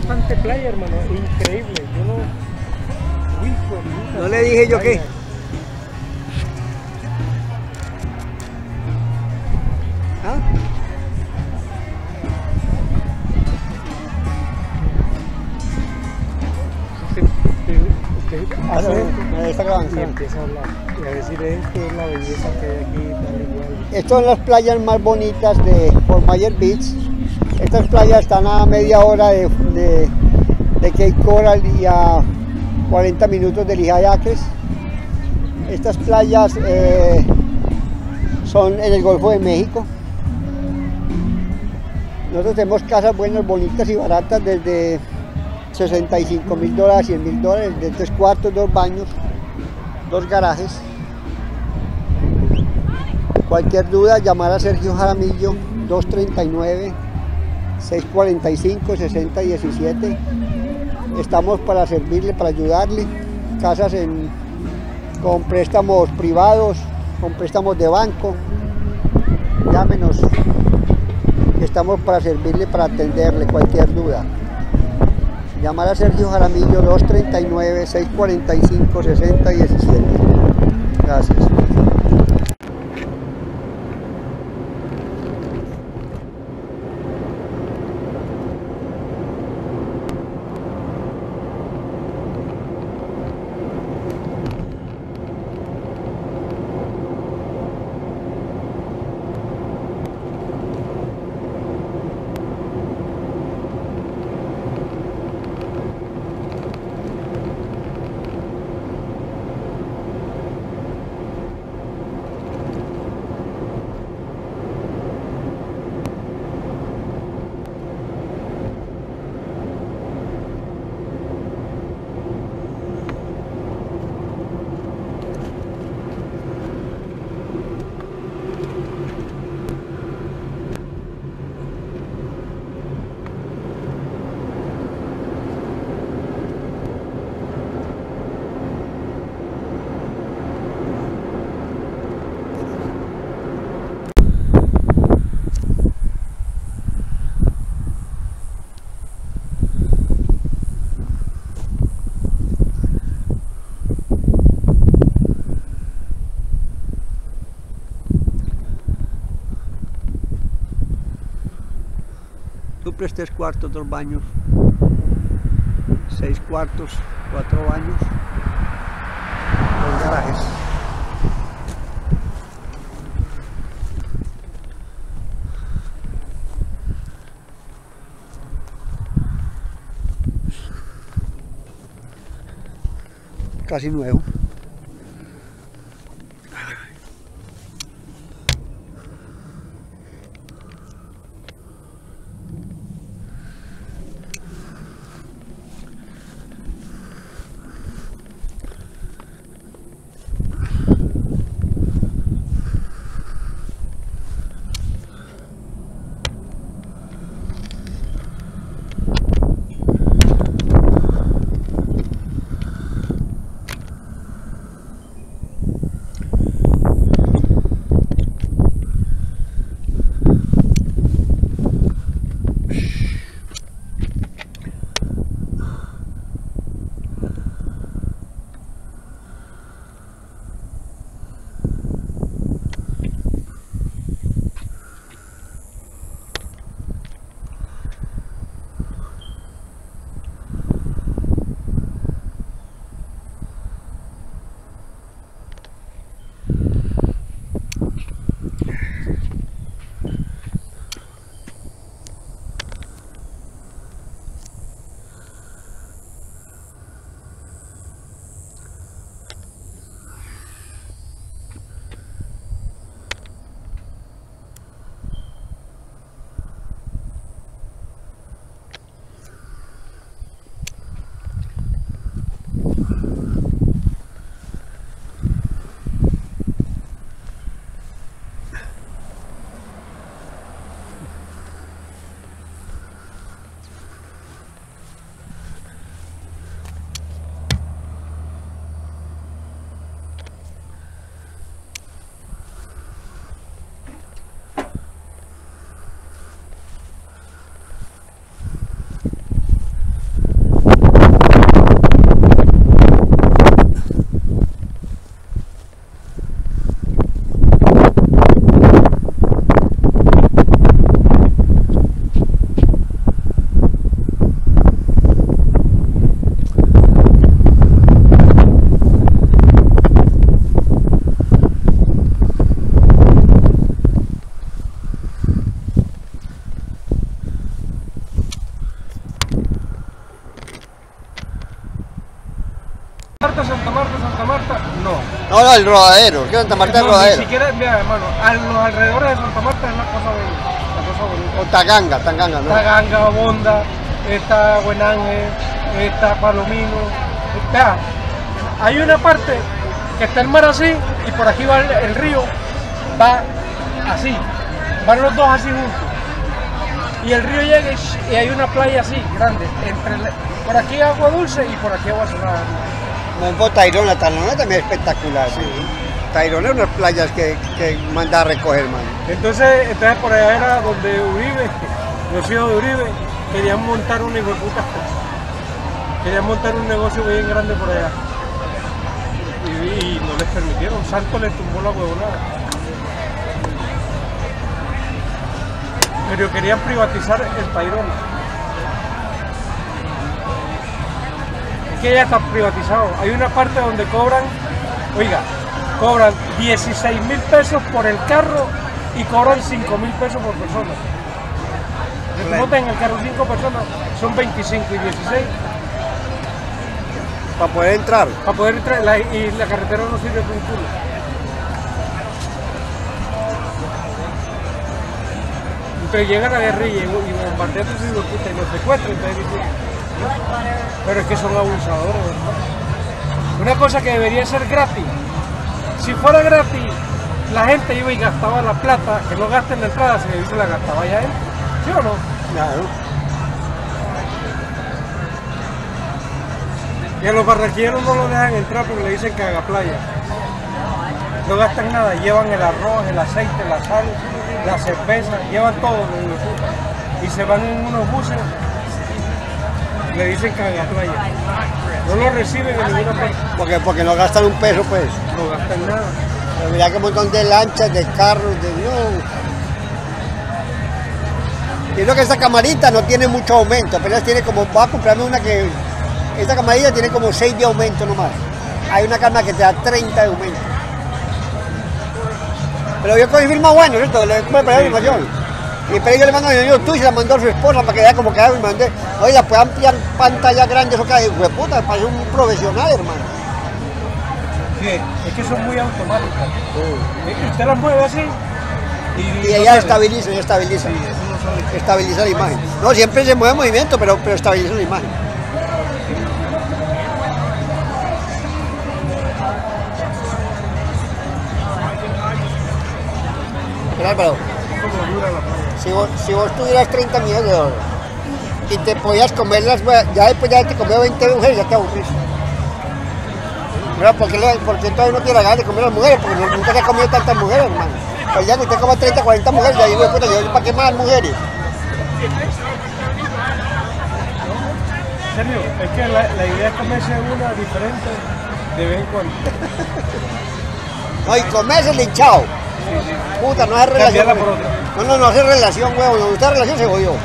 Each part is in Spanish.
bastante playa, hermano, increíble. Yo no... Uy, pues, ¿No le dije yo qué? ¿Ah? Usted Está grabando. y empieza a hablar y a decir esto es la belleza que hay aquí, tal igual. Estas son las playas más bonitas de Fort Myers Beach. Estas playas están a media hora de Cape Coral y a 40 minutos de Lehigh Acres. Estas playas son en el Golfo de México. Nosotros tenemos casas buenas, bonitas y baratas desde $65.000, $100.000, de 3 cuartos, 2 baños, 2 garajes. Cualquier duda, llamar a Sergio Jaramillo, 239-645-6017. Estamos para servirle, para ayudarle. Casas con préstamos privados, con préstamos de banco. Llámenos. Estamos para servirle, para atenderle cualquier duda. Llamar a Sergio Jaramillo, 239-645-6017. Gracias. Duplex 3 cuartos, 2 baños, 6 cuartos, 4 baños, 2 garajes. Casi nuevo. Santa Marta, no. No, no, el rodadero, que Santa Marta es No, rodadero. ni siquiera, mira, hermano, a los alrededores de Santa Marta es la cosa bonita. La cosa bonita. O Taganga, ¿no? Taganga, Bonda, está Buenange, está Palomino. Está, hay una parte que está el mar así y por aquí va el río, va así, van los dos así juntos. Y el río llega y hay una playa así, grande, por aquí agua dulce y por aquí agua salada. Monfort, Tayrona también es espectacular. Sí. Tayrona es unas playas que manda a recoger, man. Entonces por allá era donde Uribe, los hijos de Uribe, querían montar una hijueputa. Querían montar un negocio bien grande por allá. Y no les permitieron. Santos les tumbó la huevonada. Pero querían privatizar el Tayrona. Es que ya está privatizado. Hay una parte donde cobran, oiga, cobran 16.000 pesos por el carro y cobran 5.000 pesos por persona. Si tú montas en el carro 5 personas, son 25 y 16. Para poder entrar. Para poder entrar, y la carretera no sirve para un culo. Entonces llega la guerrilla y bombardean sus hijos y los secuestran, entonces dicen, pero es que son abusadores, ¿verdad? Una cosa que debería ser gratis. Si fuera gratis, la gente iba y gastaba la plata, que no gasten la entrada, se la gastaba ya él. ¿Sí o no? Claro. Y a los barranquilleros no lo dejan entrar porque le dicen cagaplaya. No gastan nada, llevan el arroz, el aceite, la sal, la cerveza, llevan todo. Y se van en unos buses, le dicen cagaplaya. No lo reciben en ninguna parte. Porque no gastan un peso, pues. No gastan nada. Pero mira que un montón de lanchas, de carros, de Dios. Y creo que esta camarita no tiene mucho aumento, apenas tiene como, voy a comprarme una que, esta camarita tiene como 6 de aumento nomás. Hay una cámara que te da 30 de aumento. Pero yo cogí firma bueno, ¿cierto? Le compré para información. Y pero yo le mando a mi amigo tú y se la mandó a su esposa para que vea como queda y mandé. Oye, la puede ampliar pantalla grande, eso que de puta, parece un profesional, hermano. Sí, es que son muy automáticas. Sí. Usted las mueve así y ella estabiliza, ella estabiliza. Sí, eso no sabe. Estabiliza la imagen. No, siempre se mueve movimiento, pero estabiliza la imagen. Pero Álvaro, si vos tuvieras 30 millones de dólares y te podías comer las huevas, ya después ya te comió 20 mujeres, ya te aburrís. ¿Por qué todavía no tiene la gana de comer a las mujeres? Porque nunca se ha comido tantas mujeres, hermano. Pues ya que usted come 30, 40 mujeres, ya digo, puta, ¿para qué más mujeres? En serio, es que la idea es comerse una diferente de vez en cuando. No, y comerse el hinchado. Puta, no hace relación. Cambiarla por otra. No hace relación, huevo. No gusta relación, se jodió.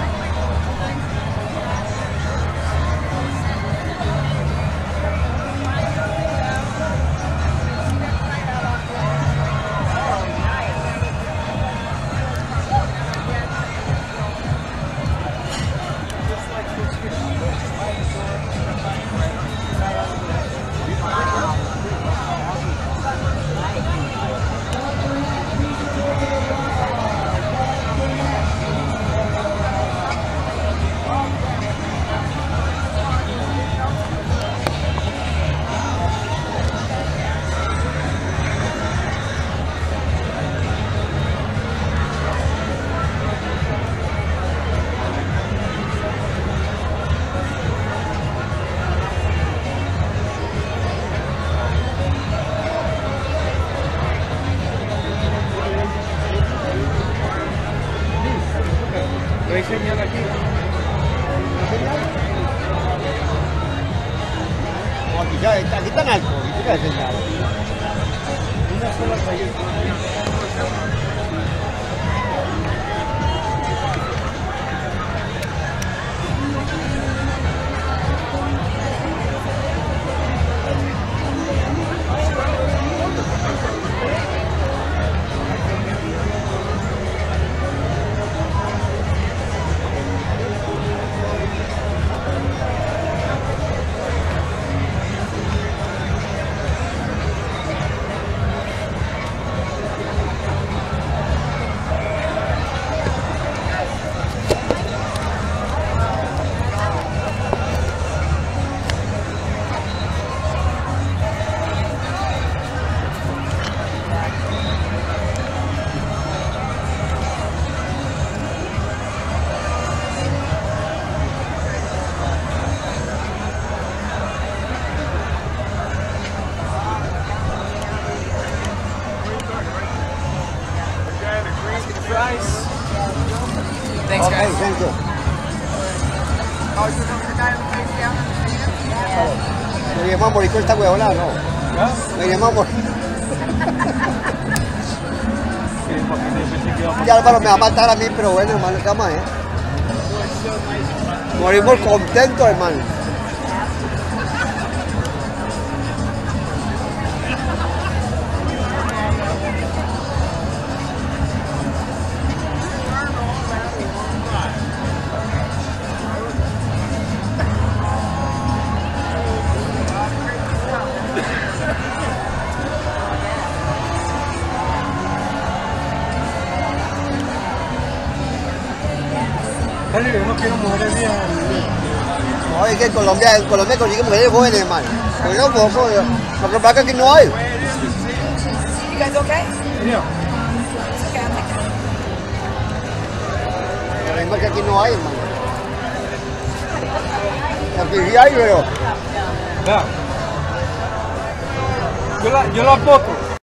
¿No hay señal aquí? No, aquí están alto, aquí está señal. Una sola trayectoria. Oh, you know the guy who lays down on the sand? Me iríamos a morir con esta huevona, no. ¿Ya? Me iríamos a morir. Sí, porque yo pensé que iba a Ya Álvaro me va a matar a mí, pero bueno, hermano, ¿qué vamos a hacer? Morimos contentos, hermano. Dale, yo no quiero mujeres viejas. No, es que en Colombia consigue mujeres jóvenes, hermano. Pero no, poco, lo que pasa es que aquí no hay. You guys okay? Mira, It's okay, I'll take that. El problema es que aquí no hay, hermano. Aquí sí hay, pero vea. Yo las voto.